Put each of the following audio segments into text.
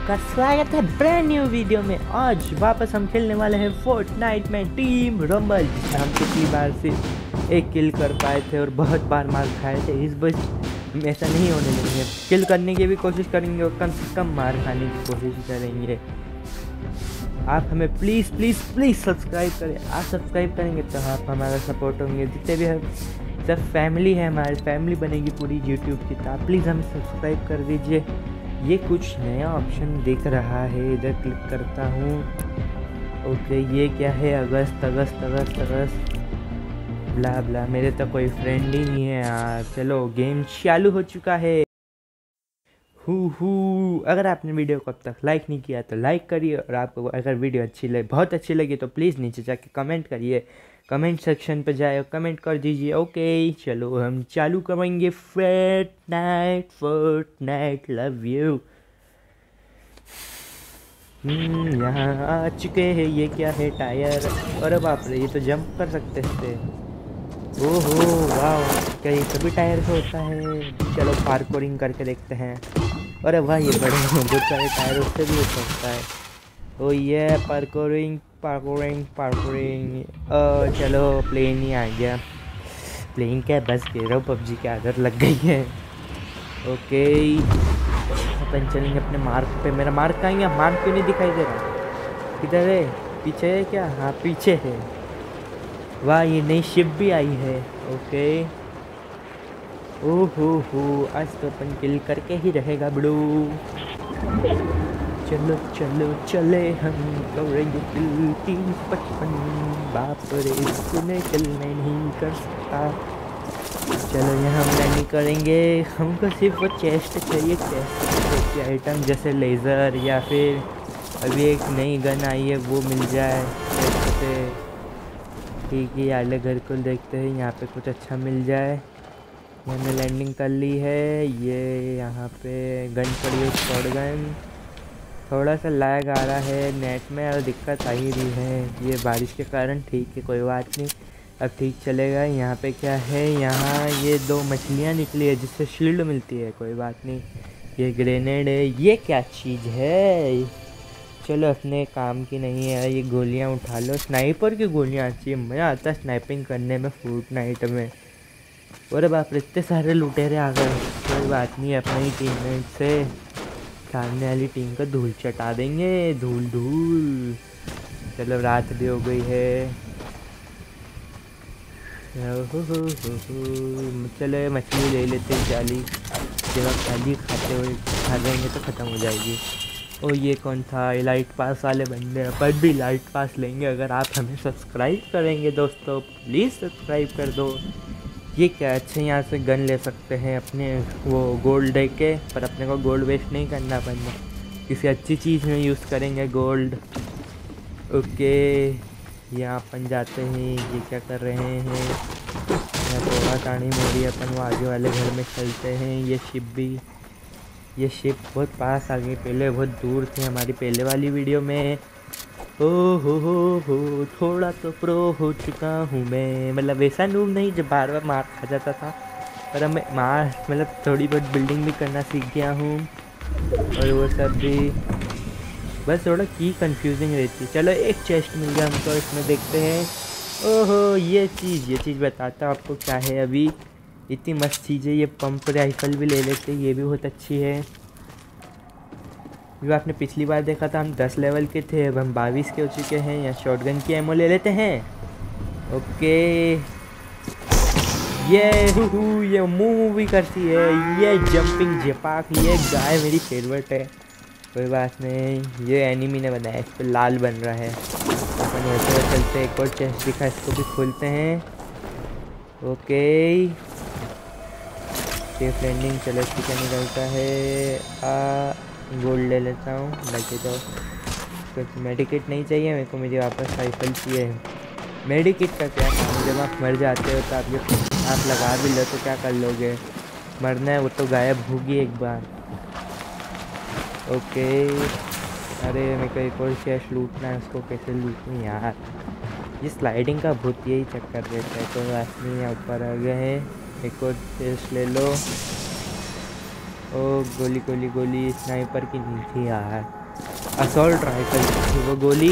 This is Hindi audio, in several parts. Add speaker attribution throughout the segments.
Speaker 1: सबका स्वागत है ब्रांड न्यू वीडियो में। आज वापस हम खेलने वाले हैं फोर्टनाइट में टीम रंबल, जिसमें हम पिछली बार सिर्फ एक किल कर पाए थे और बहुत बार मार खाए थे। इस बार ऐसा नहीं होने देंगे, किल करने की भी कोशिश करेंगे और कम से कम मार खाने की कोशिश करेंगे। आप हमें प्लीज़ प्लीज़ प्लीज़ सब्सक्राइब करें। आप सब्सक्राइब करेंगे तो आप हमारा सपोर्ट होंगे। जितने भी हम सब फैमिली है, हमारी फैमिली बनेगी पूरी यूट्यूब की। तो आप प्लीज़ हमें सब्सक्राइब कर दीजिए। ये कुछ नया ऑप्शन दिख रहा है, इधर क्लिक करता हूँ। ओके, ये क्या है? अगस्त अगस्त अगस्त अगस्त ब्ला ब्ला। मेरे तो कोई फ्रेंड ही नहीं है यार। चलो गेम चालू हो चुका है। अगर आपने वीडियो को अब तक लाइक नहीं किया तो लाइक करिए, और आपको अगर वीडियो अच्छी लगे, बहुत अच्छी लगी, तो प्लीज़ नीचे जाके कमेंट करिए। कमेंट सेक्शन पे जाए और कमेंट कर दीजिए। ओके चलो हम चालू करेंगे फोर्टनाइट लव यू। यहाँ आ चुके हैं। ये क्या है? टायर। अरे बाप रे, ये तो जंप कर सकते थे। ओहो वाह, क्या ये सभी टायर पे होता है? चलो पार्कोरिंग करके देखते हैं। अरे वाह, ये बड़े बहुत सारे टायर, उससे भी हो सकता है। ओ ये पार्कोरिंग पार्कोरिंग पार्कोरिंग। चलो प्लेन ही आ गया। प्लेन क्या, बस कह रहा हूँ, पबजी की आदत लग गई है। ओके, अपन चलेंगे अपने मार्क पे। मेरा मार्क कहाँ है? मार्क क्यों नहीं दिखाई दे रहा? किधर है? पीछे है क्या? हाँ पीछे है। वाह, ये नई शिप भी आई है। ओके, ओहो आज तो अपन किल करके ही रहेगा ब्रो। चलो चलो चले हम करेंगे किल 355। बाप रे, इसमें किल मैं नहीं कर सकता। चलो यहाँ हम लैंडिंग करेंगे। हमको सिर्फ वो चेस्ट चाहिए, चेस्ट की आइटम जैसे लेज़र, या फिर अभी एक नई गन आई है वो मिल जाए चेस्ट से। ठीक है, आले घर को देखते हैं, यहाँ पे कुछ अच्छा मिल जाए। मैंने लैंडिंग कर ली है। ये यहाँ पे गन पड़ी है, शॉट गन। थोड़ा सा लैग आ रहा है नेट में और दिक्कत आ ही रही है ये बारिश के कारण। ठीक है, कोई बात नहीं, अब ठीक चलेगा। यहाँ पे क्या है? यहाँ ये 2 मछलियाँ निकली है जिससे शील्ड मिलती है। कोई बात नहीं, ये ग्रेनेड है। ये क्या चीज़ है? चलो अपने काम की नहीं है। ये गोलियाँ उठा लो, स्नाइपर की गोलियाँ अच्छी है, मज़ा आता है स्नाइपिंग करने में फोर्टनाइट में। अरे बाप रे, इतने सारे लुटेरे आ गए। कोई बात नहीं, अपनी टीम से सामने वाली टीम को धूल चटा देंगे, धूल धूल। चलो रात भी हो गई है। चलो मछली ले लेते हैं, जाली। जब आप जाली खाते हुए खा जाएंगे तो ख़त्म हो जाएगी। और ये कौन था? लाइट पास वाले बंदे। अपन भी लाइट पास लेंगे अगर आप हमें सब्सक्राइब करेंगे। दोस्तों प्लीज़ सब्सक्राइब कर दो। ये क्या? अच्छा, यहाँ से गन ले सकते हैं अपने वो गोल्ड दे के, पर अपने को गोल्ड वेस्ट नहीं करना पड़ना, किसी अच्छी चीज़ में यूज़ करेंगे गोल्ड। ओके, यहाँ अपन जाते हैं। ये क्या कर रहे हैं? यहाँ थोड़ा टाणी मोड़ी, अपन वो आगे वाले घर में चलते हैं। ये शिप बहुत पास आ गई, पहले बहुत दूर थे हमारी पहले वाली वीडियो में। हो थोड़ा तो प्रो हो चुका हूँ मैं। मतलब वैसा नूब नहीं जब बार बार मार खा जाता था, पर अब मैं मतलब थोड़ी बहुत बिल्डिंग भी करना सीख गया हूँ, और वो सब भी। बस थोड़ा की कंफ्यूजिंग रहती है। चलो एक चेस्ट मिल गया हमको, इसमें देखते हैं। ओहो, ये चीज़ बताता हूँ आपको क्या है। अभी इतनी मस्त चीज़ है ये। पंप राइफल भी ले लेते हैं, ये भी बहुत अच्छी है। जो आपने पिछली बार देखा था हम 10 लेवल के थे, अब हम 22 के हो चुके हैं। या शॉटगन की एमओ ले लेते हैं। ओके, ये मूव भी करती है, ये जंपिंग जेपाक। ये गाय मेरी फेवरेट है। कोई बात नहीं, ये एनिमी ने बनाया, इस पर लाल बन रहा है। अपन वैसे हुए चलते, एक और चेस्ट दिखा, इसको भी खोलते हैं। Okay, safe landing. चलो इसकी क्या निकलता है? गोल्ड ले लेता हूँ। बाकी तो कुछ मेडिकेट नहीं चाहिए मेरे को, मुझे वापस राइफल चाहिए। मेडिकेट का क्या काम? जब आप मर जाते हो तो आप लगा भी लो तो क्या कर लोगे? मरना है वो तो गायब होगी एक बार। ओके, अरे मेरे को एक और चेस्ट लूटना है, उसको कैसे लूटूँ यार? ये स्लाइडिंग का भूत यही चक्कर रहता है। कोई बात नहीं, यहाँ ऊपर आ गए हैं। एक और चेस्ट ले लो। ओ गोली गोली गोली, स्नाइपर की नहीं थी यार। असॉल्ट राइफल वो गोली।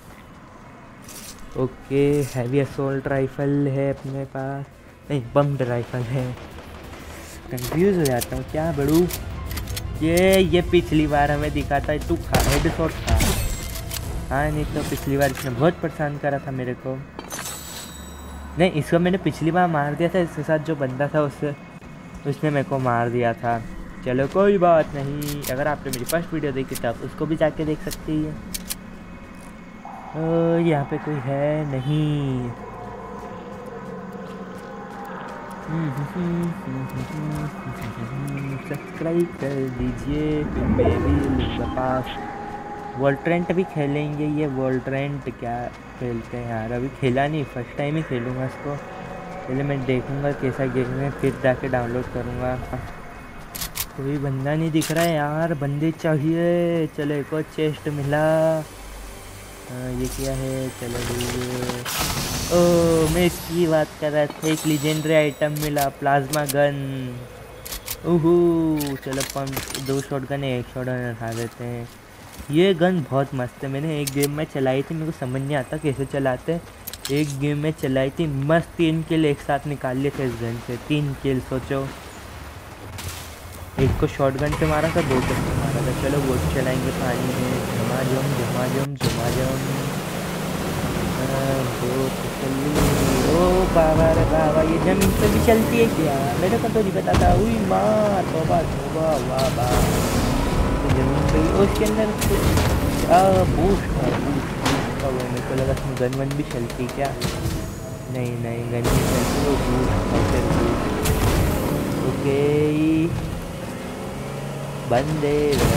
Speaker 1: ओके हैवी असॉल्ट राइफल है अपने पास, नहीं बम्ड राइफल है। कंफ्यूज हो जाता हूँ क्या बड़ू। ये पिछली बार हमें दिखा था, तू खा हेड शॉट खा। हाँ नहीं तो पिछली बार इसने बहुत परेशान करा था मेरे को। नहीं इसको मैंने पिछली बार मार दिया था, इसके साथ जो बंदा था उसने मेरे को मार दिया था। चलो कोई बात नहीं, अगर आपने मेरी फर्स्ट वीडियो देखी तो आप उसको भी जाके देख सकती है। यहाँ पे कोई है नहीं। सब्सक्राइब कर दीजिए फिर मैं भी लूँगा पास। वॉल्ट्रेंट भी खेलेंगे। ये वॉल्ट्रेंट क्या खेलते हैं यार, अभी खेला नहीं, फर्स्ट टाइम ही खेलूँगा इसको। पहले मैं देखूँगा कैसा गेम है फिर जाके डाउनलोड करूँगा। कोई बंदा नहीं दिख रहा है यार, बंदे चाहिए। चलो एक और चेस्ट मिला। ये क्या है, चलो ओ मैं इसकी बात कर रहा था, एक लीजेंडरी आइटम मिला, प्लाज्मा गन। ओहो चलो पंप 2 शॉट गन है, 1 शॉट गन उठा देते हैं। ये गन बहुत मस्त है, मैंने एक गेम में चलाई थी, मेरे को समझ नहीं आता कैसे चलाते। एक गेम में चलाई थी मस्त, 3 किल एक साथ निकाल लिए थे इस गन से। 3 किल सोचो, एक को शॉट गन से मारा था, 2 गन से मारा था। चलो वो चलाएंगे पानी में, झमाझम झमाझम झमाझम। ओ बाबा रे बाबा, ये जमीन पे भी चलती है क्या, मेरे को तो नहीं पता था। हुई मार तोबा तोबा, वाह वाह। जमीन पे उसके अंदर बूस्ट था, बूस्ट का वो मेरे को लगा उसमें गन वन भी चलती क्या। नहीं नहीं गन नहीं चलती, वो बूस्ट था फिर बूस्ट। ओके बंदे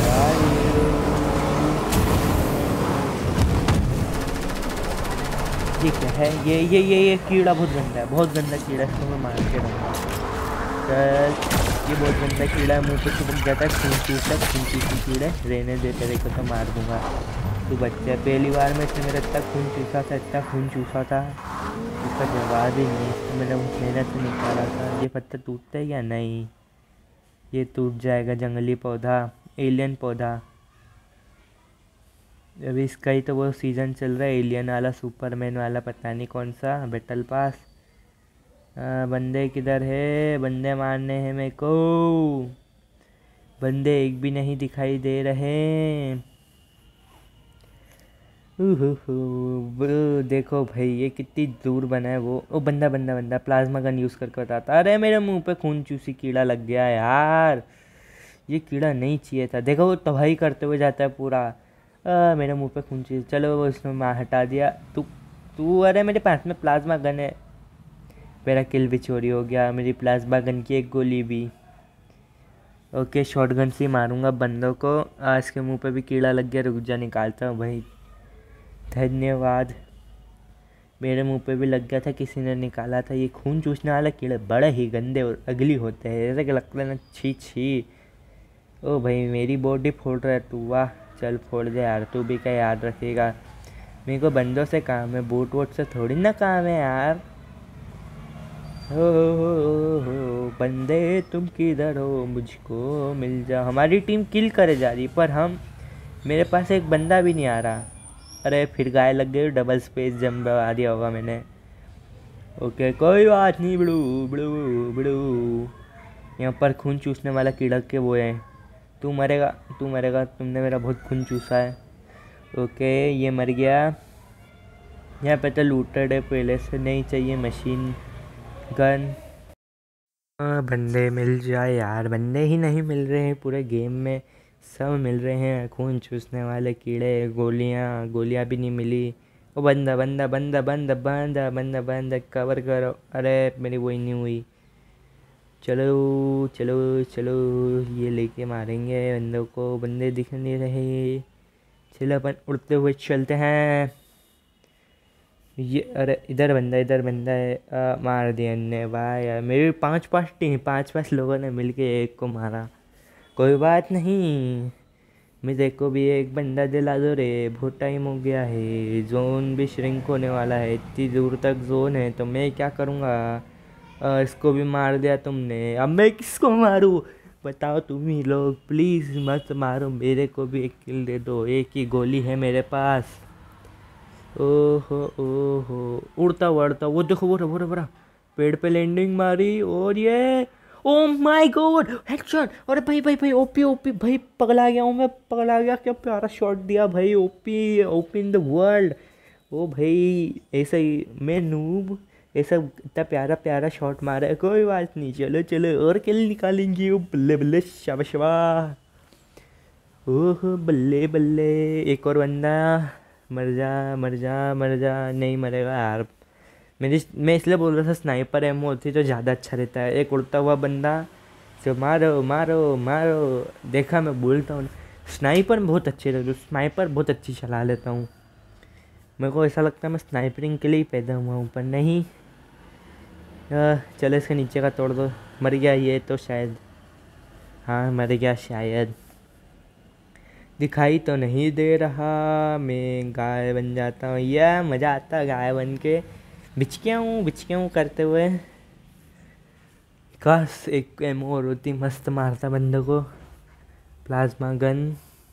Speaker 1: ये क्या है, ये कीड़ा बहुत गंदा है, बहुत गंदा कीड़ा है, इसको मैं मार के रहूँगा। ये बहुत गंदा कीड़ा है, मुँह पे चिपक जाता है, खून चूसता है, खून चूसी कीड़े। रहने देते देखो तो मार दूंगा। तू बच्चा पहली बार में इसने मेरा इतना खून चूसा था, इतना खून चूसा था, उसका जवाब ही नहीं। इसको मैंने मेहनत से निकाला था। ये पत्थर टूटता है या नहीं, ये टूट जाएगा। जंगली पौधा, एलियन पौधा। अभी इसका ही तो वो सीज़न चल रहा है, एलियन वाला, सुपरमैन वाला, पता नहीं कौन सा बैटल पास। बंदे किधर है, बंदे मारने हैं मेरे को। बंदे एक भी नहीं दिखाई दे रहे। देखो भाई ये कितनी दूर बना है वो बंदा बंदा बंदा प्लाज्मा गन यूज़ करके बताता। अरे मेरे मुंह पे खून चूसी कीड़ा लग गया यार, ये कीड़ा नहीं चाहिए था। देखो वो तबाही करते हुए जाता है पूरा। मेरे मुंह पे खून चूसी, चलो वो इसमें मैं हटा दिया। तू अरे मेरे पास में प्लाज्मा गन है। मेरा किल भी चोरी हो गया, मेरी प्लाज्मा गन की एक गोली भी। ओके शॉट गन से मारूंगा बंदों को। इसके मुंह पे भी कीड़ा लग गया, रुक जा निकालता हूँ भाई। धन्यवाद। मेरे मुंह पे भी लग गया था, किसी ने निकाला था। ये खून चूसने वाला कीड़े बड़े ही गंदे और अगली होते हैं, ऐसे लगता है ना, छी छी। ओ भाई मेरी बॉडी फोड़ रहा है तू, वाह चल फोड़ दे यार, तू भी क्या याद रखेगा। मेरे को बंदों से काम है, बूट वोट से थोड़ी ना काम है यार। हो बंदे तुम किधर हो, मुझको मिल जाओ। हमारी टीम किल करे जा रही पर मेरे पास एक बंदा भी नहीं आ रहा। अरे फिर गाय लग गई, डबल स्पेस जंप आ दिया होगा मैंने। ओके कोई बात नहीं बड़ू बड़ू बड़ू। यहाँ पर खून चूसने वाला कीड़ा के वो है। तू मरेगा तू मरेगा, तुमने मेरा बहुत खून चूसा है। ओके ये मर गया। यहाँ पे तो लूटेड है पहले से, नहीं चाहिए मशीन गन। बंदे मिल जाए यार, बंदे ही नहीं मिल रहे हैं पूरे गेम में, सब मिल रहे हैं खून चूसने वाले कीड़े। गोलियां भी नहीं मिली। ओ बंदा बंदा बंदा बंदा बंदा बंदा बंदा कवर करो। अरे मेरी वही नहीं हुई। चलो चलो चलो ये लेके मारेंगे बंदों को, बंदे दिख नहीं रहे। चलो अपन उड़ते हुए चलते हैं। ये अरे इधर बंदा है। मार दिया ने, वाह यार मेरी पाँच लोगों ने मिलके एक को मारा। कोई बात नहीं, मेरे को भी एक बंदा दिला दो रे, बहुत टाइम हो गया है। जोन भी श्रिंक होने वाला है, इतनी दूर तक जोन है तो मैं क्या करूँगा। इसको भी मार दिया तुमने, अब मैं किसको मारूँ। बताओ तुम ही लोग, प्लीज़ मत मारो, मेरे को भी एक किल दे दो, एक ही गोली है मेरे पास। ओहो ओहो, उड़ता वो देखो, वो रहा पेड़ पे लैंडिंग मारी, और ये ओ माय गॉड हेडशॉट। अरे भाई ओपी ओपी भाई, पगला गया हूँ मैं, पगला गया, क्या प्यारा शॉट दिया भाई, OP OP in the world. ओ भाई ऐसा ही मैं नूब, ऐसा इतना प्यारा प्यारा शॉट मारा है, कोई बात नहीं, चलो चलो और किल निकालेंगे। ओ बल्ले बल्ले, शाबाश शाबाश, ओह बल्ले बल्ले, एक और बंदा, मर जा मर जा मर जा, नहीं मरेगा यार। मैं इसलिए बोल रहा था स्नाइपर एमो होती तो ज़्यादा अच्छा रहता है। एक उड़ता हुआ बंदा जो मारो मारो मारो, देखा मैं बोलता हूँ स्नाइपर बहुत अच्छे रहते, स्नाइपर बहुत अच्छी चला लेता हूँ। मेरे को ऐसा लगता है मैं स्नाइपरिंग के लिए ही पैदा हुआ हूँ, पर नहीं। चलो इसके नीचे का तोड़ दो। मर गया ये तो शायद, हाँ मर गया शायद, दिखाई तो नहीं दे रहा। मैं गाय बन जाता हूँ, यह मज़ा आता है गाय बन के, बिचकिया हूँ करते हुए। काश एक एमो और होती, मस्त मारता बंदे को, प्लाज्मा गन।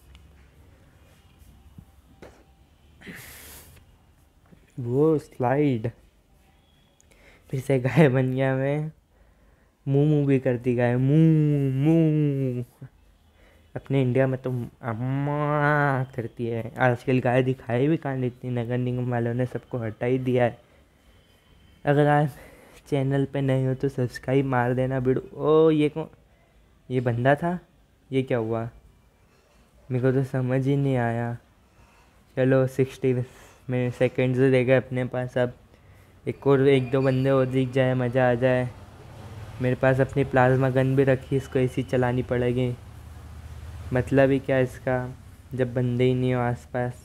Speaker 1: वो स्लाइड, फिर से गाय बन गया मैं, मुँह भी करती गाय, मुँह। अपने इंडिया में तो अम्मा करती है, आजकल गाय दिखाई भी कहाँ देती, नगर निगम वालों ने सबको हटा ही दिया है। अगर आप चैनल पे नए हो तो सब्सक्राइब मार देना वीडियो। ओ ये कौन, ये बंदा था, ये क्या हुआ मेरे को तो समझ ही नहीं आया। चलो 60 में सेकेंड्स रह गए अपने पास, अब एक और एक दो बंदे और दिख जाए, मज़ा आ जाए। मेरे पास अपनी प्लाज्मा गन भी रखी, इसको ऐसी चलानी पड़ेगी। मतलब ही क्या इसका, जब बंदे ही नहीं हो आसपास।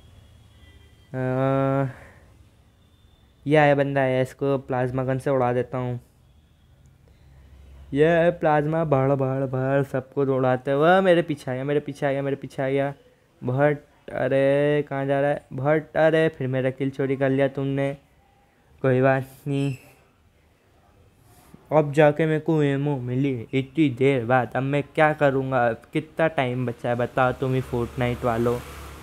Speaker 1: ये आया बंदा आया, इसको प्लाज्मा गन से उड़ा देता हूँ। यह प्लाज्मा भड़ भड़ भड़ सबको उड़ाते हुए मेरे पीछे आ गया भट। अरे कहाँ जा रहा है भट, अरे फिर मेरा किल चोरी कर लिया तुमने, कोई बात नहीं। अब जाके मेरे को एमो मिली इतनी देर बाद, अब मैं क्या करूँगा, कितना टाइम बचा है बताओ तुम ही फोर्टनाइट वालों।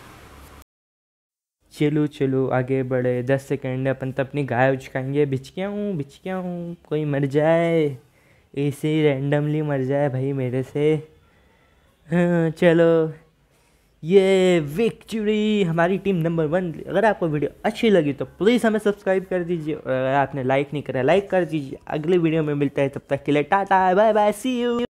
Speaker 1: चलो आगे बढ़े, 10 सेकेंड अपन तो अपनी गाय उचकाएंगे। बिच गया हूँ, कोई मर जाए, ऐसे ही रैंडमली मर जाए भाई मेरे से। हाँ, चलो ये विक्ट्री, हमारी टीम नंबर 1। अगर आपको वीडियो अच्छी लगी तो प्लीज़ हमें सब्सक्राइब कर दीजिए, और अगर आपने लाइक नहीं करा लाइक कर दीजिए। अगले वीडियो में मिलता है, तब तक के लिए tata bye bye, see you.